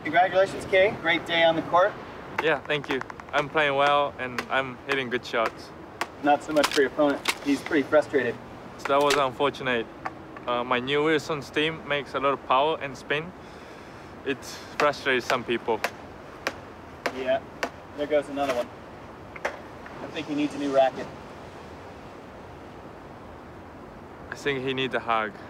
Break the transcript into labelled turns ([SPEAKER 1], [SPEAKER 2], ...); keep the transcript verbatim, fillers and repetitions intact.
[SPEAKER 1] Congratulations, Kay. Great day on the court.
[SPEAKER 2] Yeah, thank you. I'm playing well and I'm hitting good shots.
[SPEAKER 1] Not so much for your opponent. He's pretty frustrated.
[SPEAKER 2] So that was unfortunate. Uh, my new Wilson steam makes a lot of power and spin. It frustrates some people.
[SPEAKER 1] Yeah, there goes another one. I think he needs a new racket.
[SPEAKER 2] I think he needs a hug.